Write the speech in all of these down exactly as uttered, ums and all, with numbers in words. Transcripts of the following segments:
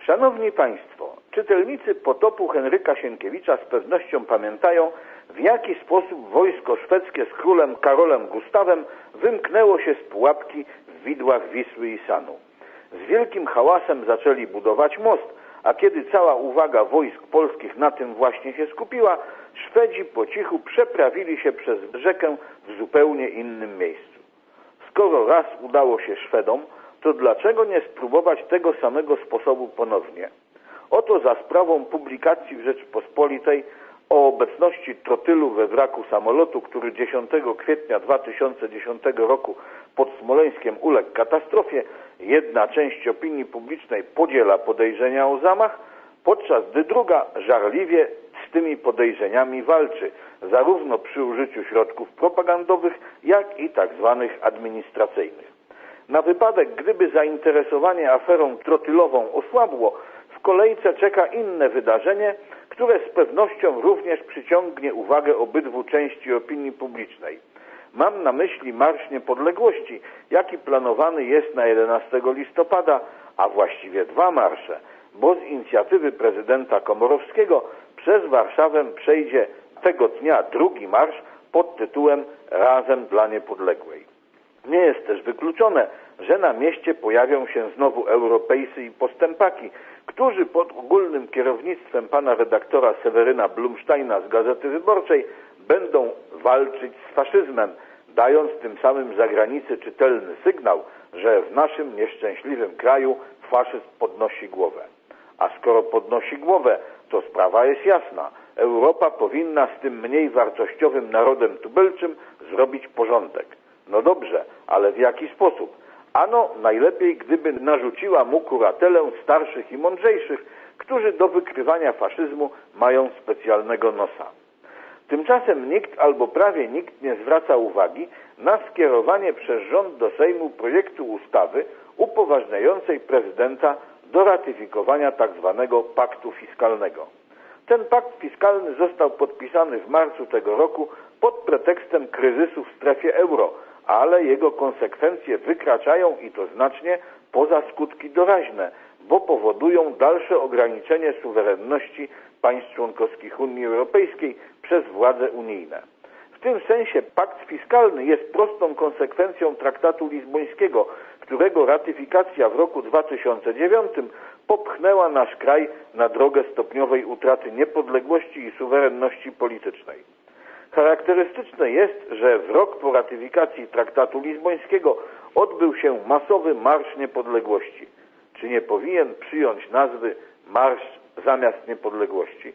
Szanowni Państwo, czytelnicy Potopu Henryka Sienkiewicza z pewnością pamiętają, w jaki sposób wojsko szwedzkie z królem Karolem Gustawem wymknęło się z pułapki w widłach Wisły i Sanu. Z wielkim hałasem zaczęli budować most, a kiedy cała uwaga wojsk polskich na tym właśnie się skupiła, Szwedzi po cichu przeprawili się przez rzekę w zupełnie innym miejscu. Skoro raz udało się Szwedom, to dlaczego nie spróbować tego samego sposobu ponownie? Oto za sprawą publikacji w Rzeczpospolitej o obecności trotylu we wraku samolotu, który dziesiątego kwietnia dwa tysiące dziesiątego roku pod Smoleńskiem uległ katastrofie, jedna część opinii publicznej podziela podejrzenia o zamach, podczas gdy druga żarliwie z tymi podejrzeniami walczy, zarówno przy użyciu środków propagandowych, jak i tak zwanych administracyjnych. Na wypadek, gdyby zainteresowanie aferą trotylową osłabło, w kolejce czeka inne wydarzenie, które z pewnością również przyciągnie uwagę obydwu części opinii publicznej. Mam na myśli Marsz Niepodległości, jaki planowany jest na jedenastego listopada, a właściwie dwa marsze, bo z inicjatywy prezydenta Komorowskiego przez Warszawę przejdzie tego dnia drugi marsz pod tytułem Razem dla Niepodległej. Nie jest też wykluczone, że na mieście pojawią się znowu Europejscy i postępaki, którzy pod ogólnym kierownictwem pana redaktora Seweryna Blumsteina z Gazety Wyborczej będą walczyć z faszyzmem, dając tym samym zagranicy czytelny sygnał, że w naszym nieszczęśliwym kraju faszyzm podnosi głowę. A skoro podnosi głowę, to sprawa jest jasna. Europa powinna z tym mniej wartościowym narodem tubylczym zrobić porządek. No dobrze, ale w jaki sposób? Ano najlepiej, gdyby narzuciła mu kuratelę starszych i mądrzejszych, którzy do wykrywania faszyzmu mają specjalnego nosa. Tymczasem nikt albo prawie nikt nie zwraca uwagi na skierowanie przez rząd do Sejmu projektu ustawy upoważniającej prezydenta do ratyfikowania tzw. paktu fiskalnego. Ten pakt fiskalny został podpisany w marcu tego roku pod pretekstem kryzysu w strefie euro, ale jego konsekwencje wykraczają i to znacznie poza skutki doraźne, bo powodują dalsze ograniczenie suwerenności państw członkowskich Unii Europejskiej przez władze unijne. W tym sensie pakt fiskalny jest prostą konsekwencją traktatu lizbońskiego, którego ratyfikacja w roku dwa tysiące dziewiątym popchnęła nasz kraj na drogę stopniowej utraty niepodległości i suwerenności politycznej. Charakterystyczne jest, że w rok po ratyfikacji traktatu lizbońskiego odbył się masowy Marsz Niepodległości. Czy nie powinien przyjąć nazwy Marsz zamiast Niepodległości?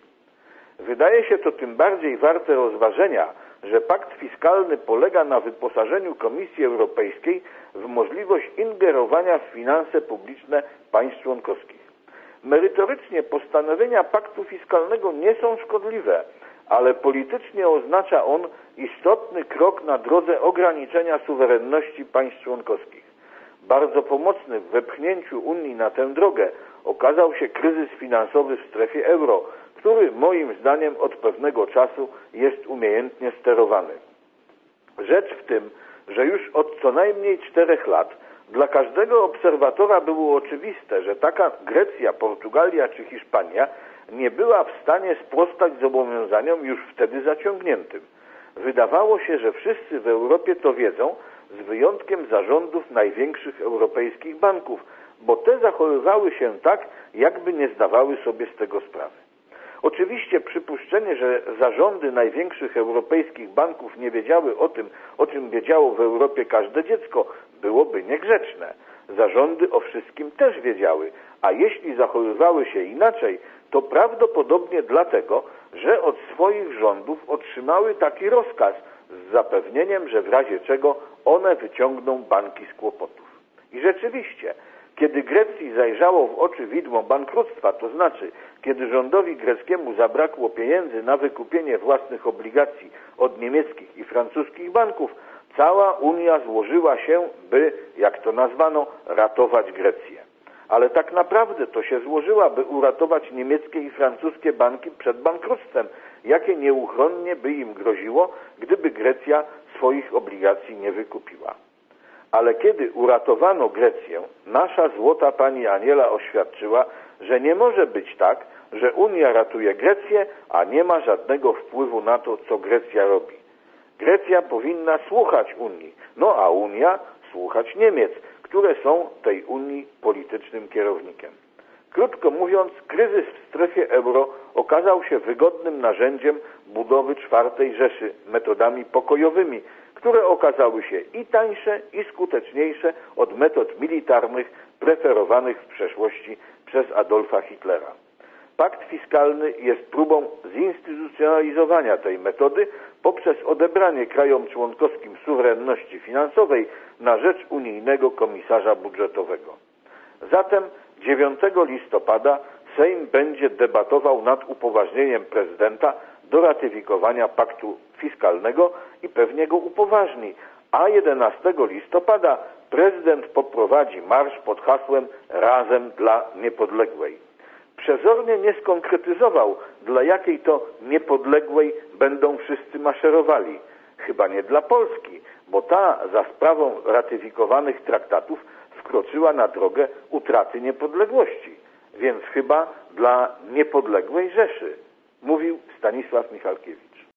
Wydaje się to tym bardziej warte rozważenia, że pakt fiskalny polega na wyposażeniu Komisji Europejskiej w możliwość ingerowania w finanse publiczne państw członkowskich. Merytorycznie postanowienia paktu fiskalnego nie są szkodliwe, ale politycznie oznacza on istotny krok na drodze ograniczenia suwerenności państw członkowskich. Bardzo pomocny w wepchnięciu Unii na tę drogę okazał się kryzys finansowy w strefie euro, który moim zdaniem od pewnego czasu jest umiejętnie sterowany. Rzecz w tym, że już od co najmniej czterech lat dla każdego obserwatora było oczywiste, że taka Grecja, Portugalia czy Hiszpania nie była w stanie sprostać zobowiązaniom już wtedy zaciągniętym. Wydawało się, że wszyscy w Europie to wiedzą, z wyjątkiem zarządów największych europejskich banków, bo te zachowywały się tak, jakby nie zdawały sobie z tego sprawy. Oczywiście przypuszczenie, że zarządy największych europejskich banków nie wiedziały o tym, o czym wiedziało w Europie każde dziecko, byłoby niegrzeczne. Zarządy o wszystkim też wiedziały, a jeśli zachowywały się inaczej, to prawdopodobnie dlatego, że od swoich rządów otrzymały taki rozkaz z zapewnieniem, że w razie czego one wyciągną banki z kłopotów. I rzeczywiście, kiedy Grecji zajrzało w oczy widmo bankructwa, to znaczy, kiedy rządowi greckiemu zabrakło pieniędzy na wykupienie własnych obligacji od niemieckich i francuskich banków, cała Unia złożyła się, by, jak to nazwano, ratować Grecję. Ale tak naprawdę to się złożyła, by uratować niemieckie i francuskie banki przed bankructwem, jakie nieuchronnie by im groziło, gdyby Grecja swoich obligacji nie wykupiła. Ale kiedy uratowano Grecję, nasza złota pani Aniela oświadczyła, że nie może być tak, że Unia ratuje Grecję, a nie ma żadnego wpływu na to, co Grecja robi. Grecja powinna słuchać Unii, no a Unia słuchać Niemiec, które są tej Unii politycznym kierownikiem. Krótko mówiąc, kryzys w strefie euro okazał się wygodnym narzędziem budowy czwartej Rzeszy metodami pokojowymi, które okazały się i tańsze, i skuteczniejsze od metod militarnych preferowanych w przeszłości przez Adolfa Hitlera. Pakt fiskalny jest próbą zinstytucjonalizowania tej metody poprzez odebranie krajom członkowskim suwerenności finansowej na rzecz unijnego komisarza budżetowego. Zatem dziewiątego listopada Sejm będzie debatował nad upoważnieniem prezydenta do ratyfikowania paktu fiskalnego i pewnie go upoważni, a jedenastego listopada prezydent poprowadzi marsz pod hasłem Razem dla Niepodległej. Przezornie nie skonkretyzował, dla jakiej to niepodległej będą wszyscy maszerowali. Chyba nie dla Polski, bo ta za sprawą ratyfikowanych traktatów wkroczyła na drogę utraty niepodległości, więc chyba dla niepodległej Rzeszy, mówił Stanisław Michalkiewicz.